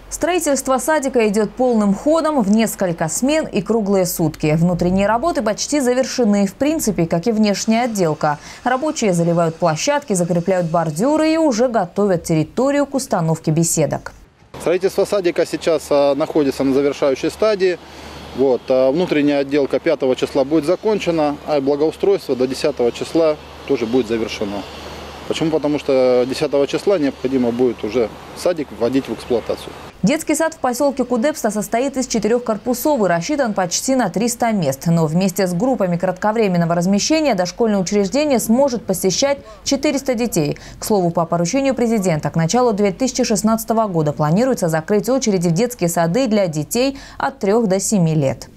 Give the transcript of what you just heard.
Строительство садика идет полным ходом в несколько смен и круглые сутки. Внутренние работы почти завершены, в принципе, как и внешняя отделка. Рабочие заливают площадки, закрепляют бордюры и уже готовят территорию к установке беседок. Строительство садика сейчас находится на завершающей стадии. Внутренняя отделка 5 числа будет закончена, а благоустройство до 10 числа тоже будет завершено. Почему? Потому что 10 числа необходимо будет уже садик вводить в эксплуатацию. Детский сад в поселке Кудепста состоит из 4 корпусов и рассчитан почти на 300 мест. Но вместе с группами кратковременного размещения дошкольное учреждение сможет посещать 400 детей. К слову, по поручению президента, к началу 2016 года планируется закрыть очереди в детские сады для детей от 3 до 7 лет.